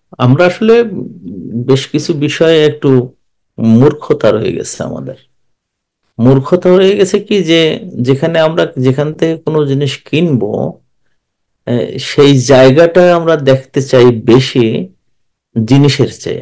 আমরা আসলে বেশ কিছু বিষয়ে একটু মূর্খতা রয়ে গেছে আমাদের। মূর্খতা হয়ে গেছে কি যে, যেখানে আমরা যেখান থেকে কোনো জিনিস কিনবো, সেই জায়গাটা আমরা দেখতে চাই বেশি জিনিসের চেয়ে।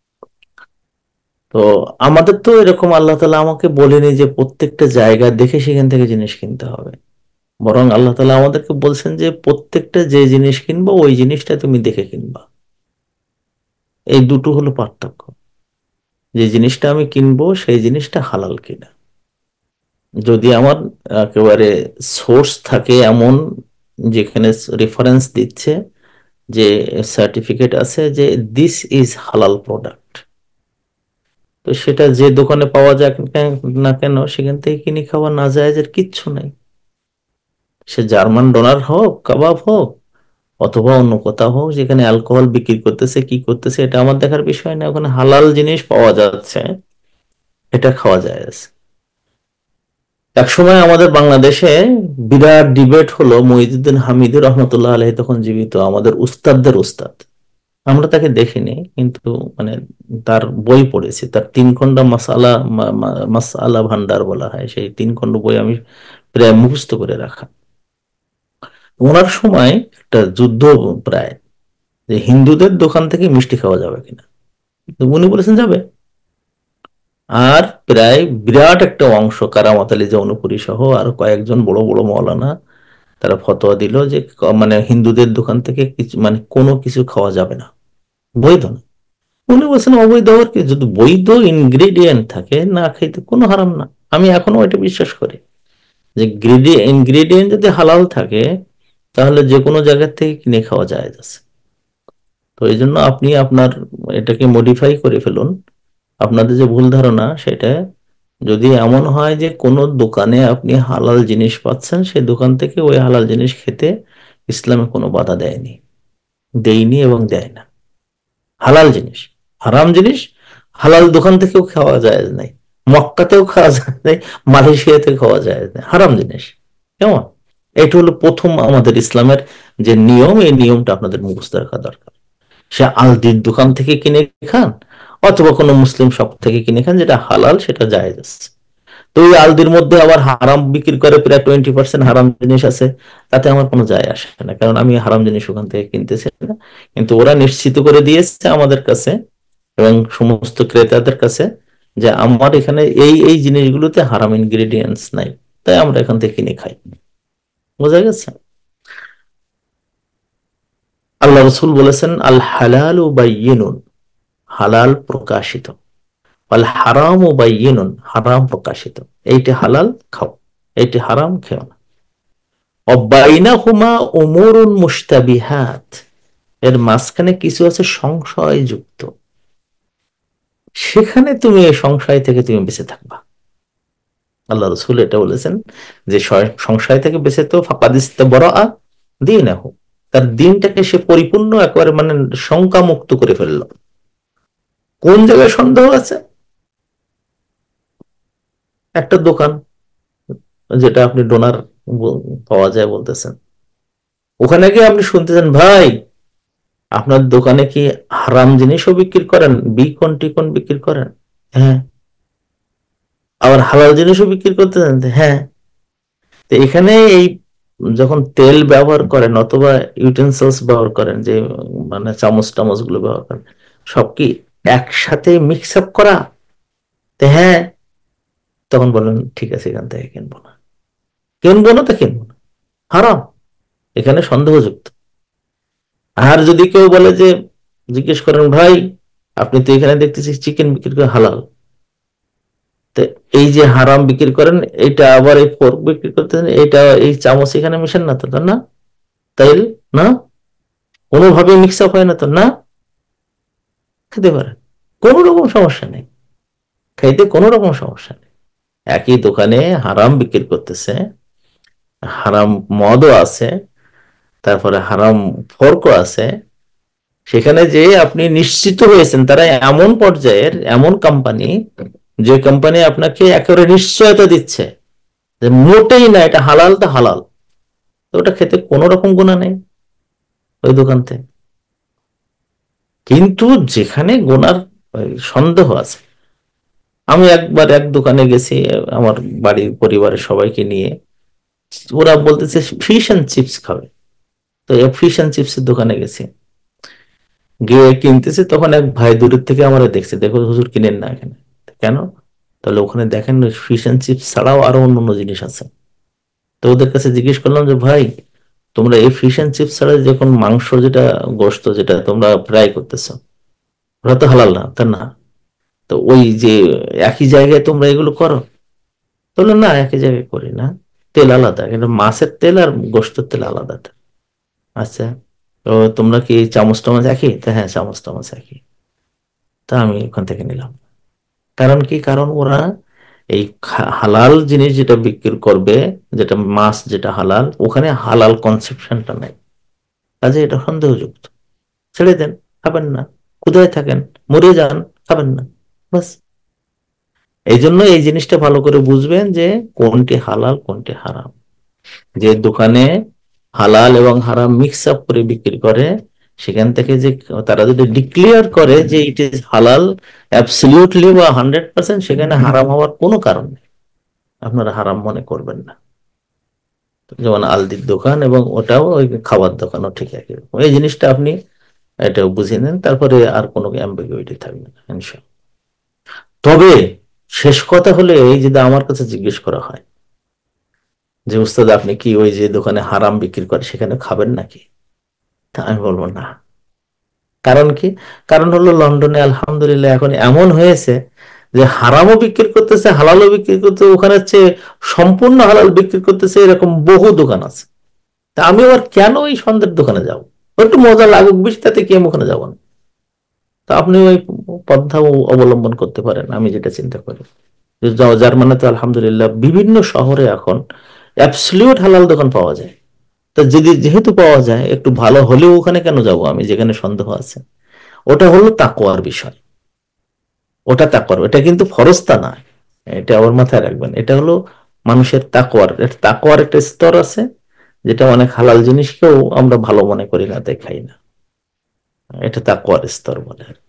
তো আমাদের তো এরকম আল্লাহ তালা আমাকে বলেনি যে প্রত্যেকটা জায়গা দেখে সেখান থেকে জিনিস কিনতে হবে। বরং আল্লাহ তালা আমাদেরকে বলছেন যে প্রত্যেকটা যে জিনিস কিনবো ওই জিনিসটা তুমি দেখে কিনবা। এই দুটো হলো পার্থক্য। যে জিনিসটা আমি কিনবো সেই জিনিসটা হালাল কিনা। যদি আমার একেবারে সোর্স থাকে এমন, যেখানে রেফারেন্স দিচ্ছে, যে সার্টিফিকেট আছে যে দিস ইজ হালাল প্রোডাক্ট, তো সেটা যে দোকানে পাওয়া যাক না কেন সেখান থেকে কিনে খাওয়া না যায়, এর কিচ্ছু নাই। সে জার্মান ডোনার হোক, কাবাব হোক, অথবা অন্য কোথাও হোক, যেখানে অ্যালকোহল বিক্রি করতেছে কি করতেছে এটা আমার দেখার বিষয় না। ওখানে হালাল জিনিস পাওয়া যাচ্ছে, এটা খাওয়া যায়। একসময় আমাদের বাংলাদেশে বিরাট ডিবেট হলো, মহিউদ্দিন হামিদ রহমতুল্লাহ আলাইহি তখন জীবিত, আমাদের উস্তাদদের উস্তাদ। আমরা তাকে দেখিনি, কিন্তু মানে তার বই পড়েছি। তার 3 খণ্ড মাসালা মাসালা ভান্ডার বলা হয়, সেই 3 খণ্ড বই আমি প্রায় মুখস্থ করে রাখা। ওনার সময় একটা যুদ্ধ প্রায়, যে হিন্দুদের দোকান থেকে মিষ্টি খাওয়া যাবে কিনা। তো উনি বলেছেন যাবে। আর প্রায় বিরাট একটা অংশ, কারামাত আলী জৌনপুরী সহ আর কয়েকজন বড় বড় মৌলানা, তারা ফতোয়া দিল যে মানে হিন্দুদের দোকান থেকে কিছু মানে কোনো কিছু খাওয়া যাবে না, বৈধ না। উনি বলছেন অবৈধ হওয়ার কি, যদি বৈধ ইনগ্রেডিয়েন্ট থাকে না খাইতে কোনো হারাম না। আমি এখনো এটা বিশ্বাস করি যে ইনগ্রেডিয়েন্ট যদি হালাল থাকে তাহলে যে কোনো জায়গা থেকে কিনে খাওয়া যায় যাচ্ছে। তো এই জন্য আপনি আপনার এটাকে মডিফাই করে ফেলুন। আপনাদের যে ভুল ধারণা সেটা, যদি এমন হয় যে কোনো দোকানে আপনি হালাল জিনিস পাচ্ছেন, সেই দোকান থেকে ওই হালাল জিনিস খেতে ইসলামে কোনো বাধা দেয়নি, দেয়নি এবং দেয় না। হালাল জিনিস, হারাম জিনিস হালাল দোকান থেকেও খাওয়া যায় নাই, মক্কাতেও খাওয়া যায় নাই, মালয়েশিয়াতে খাওয়া যায় না, হারাম জিনিস। কেমন? এটা হলো প্রথম আমাদের ইসলামের যে নিয়ম, এই নিয়মটা আপনাদের মুখস্থ রাখা দরকার। সে আলদির দোকান থেকে কিনে খান অথবা কোনো মুসলিম শপ থেকে কিনে খান, যেটা হালাল সেটা জায়েজ আছে। তো ওই আলদির মধ্যে আবার হারাম বিক্রি করে প্রায় 20% হারাম জিনিস আছে, তাতে আমার কোনো যায় আসে না, কারণ আমি হারাম জিনিস ওখান থেকে কিনতেছি না। কিন্তু ওরা নিশ্চিত করে দিয়েছে আমাদের কাছে এবং সমস্ত ক্রেতাদের কাছে যে আমার এখানে এই এই জিনিসগুলোতে হারাম ইনগ্রেডিয়েন্টস নাই, তাই আমরা এখান থেকে কিনে খাই। বোঝা গেছে? আল্লাহ রসুল বলেছেন আল হালাল বাইয়িনুন, হালাল প্রকাশিত, আল হারাম বাইয়িনুন, হারাম প্রকাশিত। এইটা হালাল খাও, এইটা হারাম খেও না। অবাইনাহুমা উমুরুন মুশতাবিহাত, এর মাঝখানে কিছু আছে সংশয়যুক্ত, সেখানে তুমি এই সংশয় থেকে তুমি বেঁচে থাকবা। আল্লাহ রসুল এটা বলেছেন যে সংশয় থেকে বেঁচে তো ফাকাদিস্তা বড় দিন, তার দিনটাকে সে পরিপূর্ণ একেবারে মানে শঙ্কা মুক্ত করে ফেললো। কোন জায়গায় সন্দেহ আছে? একটা দোকান, যেটা আপনি ডোনার পাওয়া যায় বলতেছেন, ওখানে গিয়ে আপনি শুনতেছেন ভাই আপনার দোকানে কি হারাম জিনিসও বিক্রি করেন, বিকন টিকন বিক্রি করেন? হ্যাঁ। আবার হালাল জিনিসও বিক্রি করতেছেন? হ্যাঁ। তো এখানে এই যখন তেল ব্যবহার করেন অথবা ইউটেন্সিলস ব্যবহার করেন, যে মানে চামচ টামচ গুলো ব্যবহার করেন, সব কি একসাথে মিক্স আপ করা? তো হ্যাঁ। তখন বলেন ঠিক আছে, এখান থেকে কিনবো না, কিনবো না তো কিনবো না, হারাম, এখানে সন্দেহযুক্ত। আর যদি কেউ বলে যে, জিজ্ঞেস করেন ভাই আপনি তো এখানে দেখতেছি চিকেন বিক্রি করে হালাল, তো এই যে হারাম বিক্রি করেন এটা আবার এই ফোর্ক বিক্রি করতেছেন, এটা এই চামচ এখানে মিশেন না তো? তো না। তাই না, কোনোভাবে মিক্স আপ হয় না তো? না, খেতে পারেন, কোনো রকম সমস্যা নেই, খাইতে কোনো রকম সমস্যা নেই। একই দোকানে হারাম বিক্রি করতেছে, হারাম মদও আছে, তারপরে হারাম ফোর্কও আছে, সেখানে যে আপনি নিশ্চিত হয়েছেন তারা এমন পর্যায়ের এমন কোম্পানি, যে কোম্পানি আপনাকে একেবারে নিশ্চয়তা দিচ্ছে যে মোটেই না এটা হালাল, তা হালাল, তো ওটা খেতে কোনো রকম গুণা নেই ওই দোকান থেকে। কিন্তু যেখানে গোনার সন্দেহ আছে, আমি একবার এক দোকানে গেছি আমার বাড়ির পরিবারের সবাইকে নিয়ে, ওরা বলতেছে ফিশ অ্যান্ড চিপস খাবে। তো ফিশ অ্যান্ড চিপসের দোকানে গেছি, গিয়ে কিনতেছে, তখন এক ভাই দূরের থেকে আমার দেখছে, দেখো হুজুর কিনেন না এখানে। কেন? তাহলে ওখানে দেখেন ফিশ অ্যান্ড চিপস ছাড়াও আরো অন্য অন্য জিনিস আছে। তো ওদের কাছে জিজ্ঞেস করলাম যে ভাই, তোমরা এই ফিশ অ্যান্ড চিপস ছাড়া যখন মাংস যেটা, গোশত যেটা তোমরা ফ্রাই করতেছো, ওরা তো হালাল না, তা না? তো ওই যে একই জায়গায় তোমরা এগুলো করো? বললো না, একই জায়গায় করি না, তেল আলাদা, কিন্তু মাছের তেল আর গোশতের তেল আলাদা। আচ্ছা, তো তোমরা কি চামচ টামচ একই? তা হ্যাঁ, চামচ টামচ একই। তা আমি ওখান থেকে নিলাম। কারণ কি? কারণ ওরা এই হালাল জিনিস যেটা বিক্রি করবে, যেটা মাছ যেটা হালাল, ওখানে হালাল কনসেপশনটা নাই, কাজে এটা সন্দেহযুক্ত। ছেড়ে দেন, খাবেন না, ক্ষুধায় থাকেন, মরে যান, খাবেন না, বাস। এই জন্য এই জিনিসটা ভালো করে বুঝবেন যে কোনটি হালাল কোনটি হারাম। যে দোকানে হালাল এবং হারাম মিক্স আপ করে বিক্রি করে, সেখান থেকে যে তারা যদি ডিক্লেয়ার করে যে ইট ইজ হালাল অ্যাবসলিউটলি বা 100%, সেখানে হারাম হওয়ার কোনো কারণ নেই, আপনারা হারাম মনে করবেন না। যেমন আলদির দোকান এবং ওটাও ওই খাবার দোকানও ঠিক একই রকম। এই জিনিসটা আপনি এটাও বুঝে নেন, তারপরে আর কোনো অ্যাম্বিগুইটি থাকবে না ইনশাআল্লাহ। তবে শেষ কথা হলে এই, যদি আমার কাছে জিজ্ঞেস করা হয় যে উস্তাদ আপনি কি ওই যে দোকানে হারাম বিক্রি করে সেখানে খাবেন নাকি, তা আমি বলবো না। কারণ কি? কারণ হলো লন্ডনে আলহামদুলিল্লাহ এখন এমন হয়েছে যে হারামও বিক্রি করতেছে, হালালও বিক্রি করতে, ওখানে হচ্ছে সম্পূর্ণ হালাল বিক্রি করতেছে, এরকম বহু দোকান আছে। তা আমি আবার কেন ওই সন্ধ্যের দোকানে যাবো? একটু মজা লাগুক বেশি, তাতে কি আমি ওখানে যাবো না? তো আপনি ওই পন্থা অবলম্বন করতে পারেন, আমি যেটা চিন্তা করি। জার্মানিতে তো আলহামদুলিল্লাহ বিভিন্ন শহরে এখন অ্যাবসলিউট হালাল দোকান পাওয়া যায়। তো যদি যেহেতু পাওয়া যায়, একটু ভালো হলেও ওখানে কেন যাব আমি, যেখানে সন্দেহ আছে? ওটা হলো তাকওয়ার বিষয়। ওটা তাকওয়ার, এটা কিন্তু ফরজতা না। এটা আমার মাথায় রাখবেন, এটা হলো মানুষের তাকওয়ার, তাকওয়ার একটা স্তর আছে, যেটা অনেক হালাল জিনিসকেও আমরা ভালো মনে করি না, দেখাই না। এটা তাকওয়ার স্তর বলে।